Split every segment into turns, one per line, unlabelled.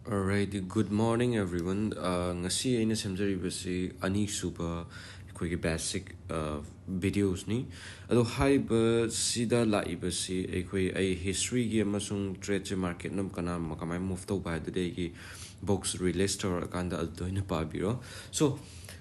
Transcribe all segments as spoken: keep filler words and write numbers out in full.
Alright, good morning everyone. Uh, ngasi aina semjaribasi ani suba akhoi basic uh, videos ni. Ado haiba sida laibasi akhoi ai history gi amasung trade market nam kana makamai move to ba de gi box release tor kanda altoina pabiro. So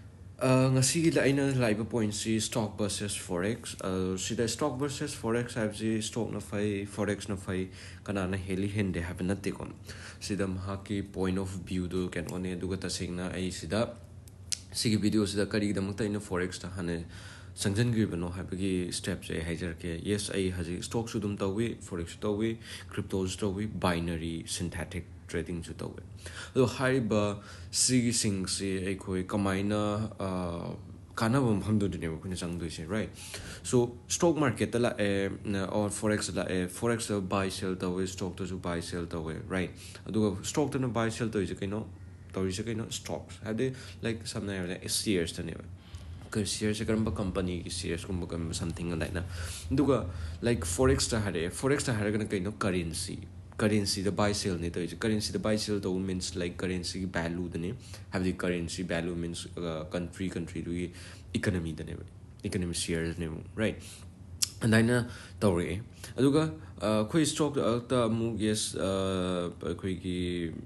uh, ngasi la aina laiba point si stock versus forex. Uh, sida stock versus forex habsi stock na fai forex na fai kana na heli hende have natte kon. Sida mahaki point of view do can one duga tasingna ai sida sigi video sida kari damta ina forex ta hane sangjan gribano habagi steps ai hajar ke yes ai haji stock sudum tawi forex tawi cryptos tawi binary synthetic trading su tawi so haiba sigi sing si ai khoi kamaina uh kanaba mhamdu dine ko ni changdu se right so stock market la eh or forex la eh forex buy sell tawi stock to buy sell tawi right aduga stock to buy sell to is kaino to is kaino stocks have they like some like shares to ne shares karamba company shares kumba kam something like na duga like forex ta hare forex ta hare kana kaino currency currency the buy sell ne to is currency the buy sell to means like currency value the ne have the currency value means uh, country country do economy the ne economy shares ne right and then uh tawre aduga uh khoi stock ta mu yes uh khoi gi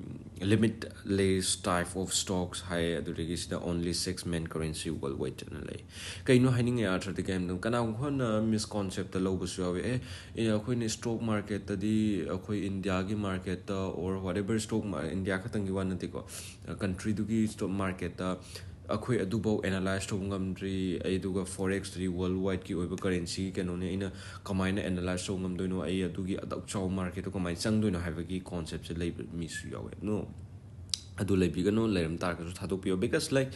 limit lays type of stocks high adurigi is the only six main currency worldwide lay kaino haning ya thar the game kana hon misconcept the logo so e khoi ni stock market ta di khoi india gi market ta or whatever stock india khatang gi wan ko country du gi stock market ta akhoi adubo analyze to ngamdri ai duga forex tri worldwide ki oiba currency kanone ina kamaina analyze to ngamdoino ai adugi adak chaw market to kamai changdoino haibagi concept se lay mi su yawe no adu lay bigano layram tar ka thadok pio because like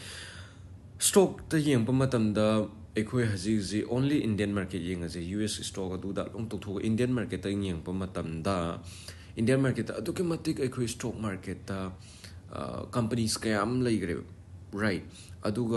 stock ta yeng pa matam da akhoi haji ji only indian market yeng as us stock adu da long to tho indian market ta yeng pa matam da indian market adu ke matik akhoi stock market ta companies kayam lay gre right aduga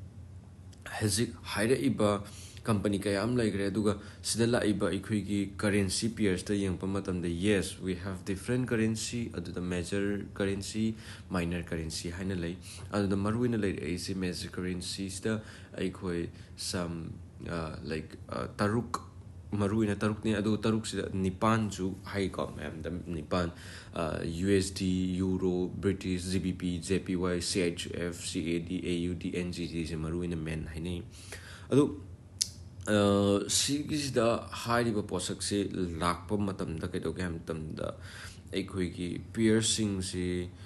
hazik haira iba company kayam like re aduga sidala iba ikhoi gi currency pairs ta yeng pamatam da yes we have different currency adu the major currency minor currency haina lay adu the maruina lay is major currencies da ikhoi some uh, like uh, taruk maruina taruk ni adu taruk sida nipan ju high com am the nipan uh, U S D euro british G B P J P Y C H F C A D A U D N G G se maruina men haini adu uh, sida high ba posak se lakpa matam da kai to gam tam da ekhoi gi piercing se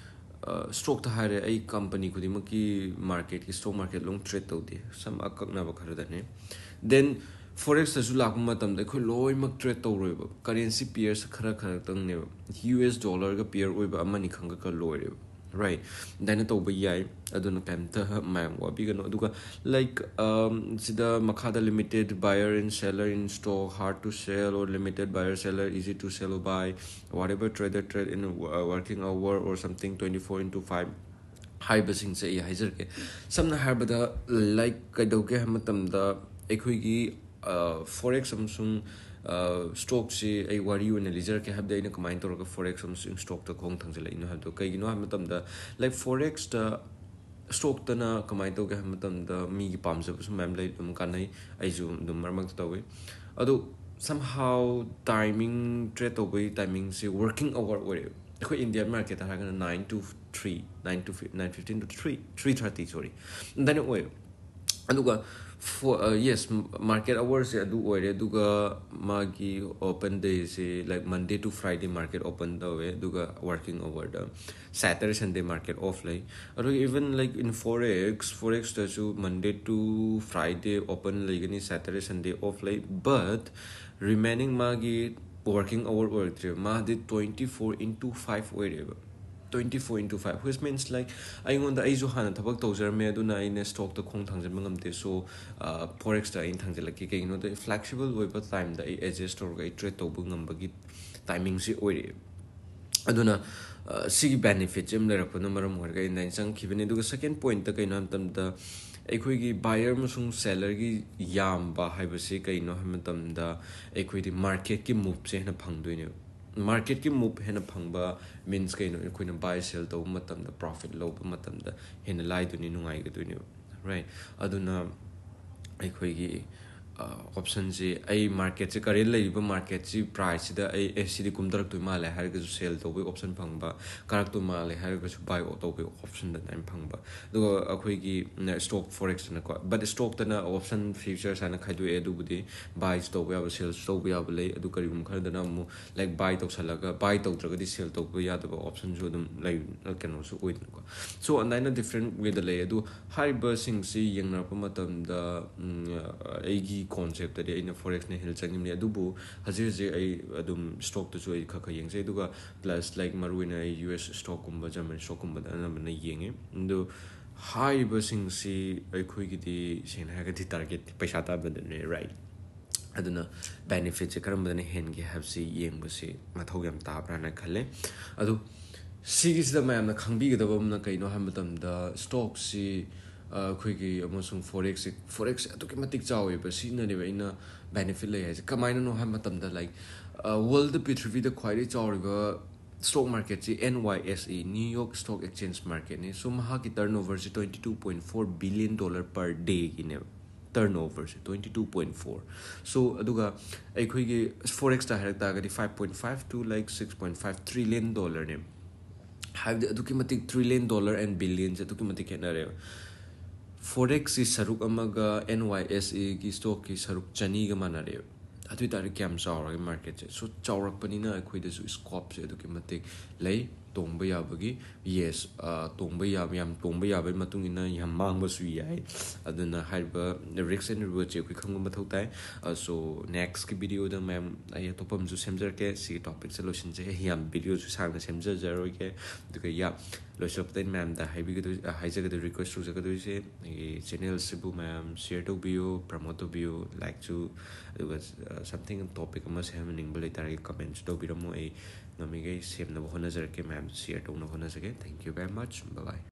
uh, stock ta hare ai company kudi maki market ki stock market long trade to de some akak na ba khara da ne then forex ta ju lak matam da khoi loi mak trade to roi ba currency pairs khara khara tang ne U S dollar ga pair oi ba amani khanga ka loi re right then to ba yai aduna kam ta mam wa bi ga no duga like um sida makha da limited buyer and seller in stock hard to sell or limited buyer seller easy to sell or buy whatever trader trade in uh, working hour or something twenty-four into five high basing se ya hajar ke samna harbada like kai do ke matam da ekhoi gi uh, forex samsung uh, stock se ai wari una lizer ke habda ina combine to ka forex samsung stock ta khong thang jela ina habdo kai gino hamatam da like forex ta stock ta na combine to ka hamatam da mi gi pam jab sum mam lai dum kanai ai ju dum marmak ta we ado somehow timing trade to we timing se working hour we ko indian market ha ga nine to three nine to nine fifteen to three three thirty sorry then we aduga for uh, yes market hours se adu oire aduga magi open day se like monday to friday market open da we aduga working hour da saturday sunday market off like adu even like in forex forex ta su monday to friday open like ni saturday sunday off like but remaining magi working hour work ma de twenty-four into five oire twenty-four into five which means like I on the Azu Hana Tabak Tozer Meduna in a stock the Kong Tangamangam de so uh forex da in Tangalaki, you know, the flexible way but time the adjust or a trade to bungam bagit timing si oi aduna si benefits em le rapana maram horga in sang given into the second point the kainam tam the ekhoi gi buyer musung seller gi yam ba haibase kaino hamatam da ekhoi di market ki move se na phangdoine market ki move hena phangba means kaino akhoi buy sell to matam da profit low matam da hena lai duni nungai ga duni right aduna akhoi gi option ji ai market se current laiba market ji price da ai fcd kumdarak tu ma le har ga sell to option phangba karak tu ma le har ga buy to option da time phangba do akhoi gi stock forex na ko but stock ta na option futures ana khaidu e du budi buy to ya sell to ya le adu kari gum khar da na mu like buy to salaga buy to traga di sell to ya da option jo dum lai kano so oid ko so andaina different way da le adu high bursing si yang na pa matam da ai gi concept that in a forex ne hil changim ne adubu haji je ai adum stock to ai kha kha yeng se duga plus like maruina us stock kumba german stock kumba da na na yenge ndo high bursing si ai khoi gi di sen ha ga di target paisa ta ba ne right aduna benefit se karam ne hen gi have si yeng ba si mathau yam ta bra na khale adu sigis da mayam na khangbi ga da bam na kaino ha matam da stock si ꯑꯩꯈꯣꯏꯒꯤ ꯑꯃꯁꯨꯡ ꯐꯣꯔꯦꯛꯁ ꯐꯣꯔꯦꯛꯁ ꯑꯗꯨꯛꯀꯤ ꯃꯇꯤꯛ ꯆꯥꯎꯋꯦꯕ ꯁꯤꯅꯅꯦꯕ ꯑꯩꯅ benefit ꯂꯩ ꯍꯥꯏꯁꯦ ꯀꯃꯥꯏꯅꯅꯣ ꯍꯥꯏꯕ ꯃꯇꯝꯗ ꯂꯥꯏꯛ ꯋꯥꯔꯜꯗ ꯄ꯭ꯔꯤꯊꯤꯕꯤꯗ ꯈ꯭ꯋꯥꯏꯗꯒꯤ ꯆꯥꯎꯔꯤꯕ ꯁ꯭ꯇꯣꯛ ꯃꯥꯔꯀꯦꯠꯁꯤ N Y S E New York stock exchange ꯃꯥꯔꯀꯦꯠꯅꯤ ꯁꯣ ꯃꯍꯥꯛꯀꯤ ꯇꯔꯟ ꯑꯣꯚꯔꯁꯤ twenty two point four billion dollar per ꯗꯦꯒꯤꯅꯦꯕ ꯇꯔꯟ ꯑꯣꯚꯔꯁꯦ twenty two point four so ꯑꯗꯨꯒ ꯑꯩꯈꯣꯏꯒꯤ ꯐꯣꯔꯦꯛꯁꯇ ꯍꯥꯏꯔꯛ ꯇꯥꯔꯒꯗꯤ five point five to like six point five trillion ꯗꯣꯂꯔꯅꯦ ꯍꯥꯏꯕꯗꯤ ꯑꯗꯨꯛꯀꯤ ꯃꯇꯤꯛ ꯇ꯭ꯔꯤꯂꯤꯌꯟ ꯗꯣꯂꯔ ꯑꯦꯟ ꯕꯤꯂꯤꯌꯟꯁꯦ ꯑꯗꯨꯛꯀꯤ ꯃꯇꯤꯛ ꯈꯦꯠꯅꯔꯦꯕ forex ki saruk amaga N Y S E ki stock ki saruk chani ga manare atu tari kyam chawra market che so chawrak panina akhoi da su scope se aduki matik lei tongba yabagi yes tongba yab yam tongba yab matung ina yam mangba su yai aduna harba risk and reward che khoi khangba mathau tai so next ki video da ma'am ai topam ju semjar ke si topic solution je yam video ju sang na semjar jaroi ke duka ya loisoptain ma'am da haibi ga haijaga da request ru jaga do se channel sibu ma'am share to bio promote to bio like to something topic ama se hamening bale tari comments do biramo ai namigai semna hona jarke ma'am share to na hona jage thank you very much bye bye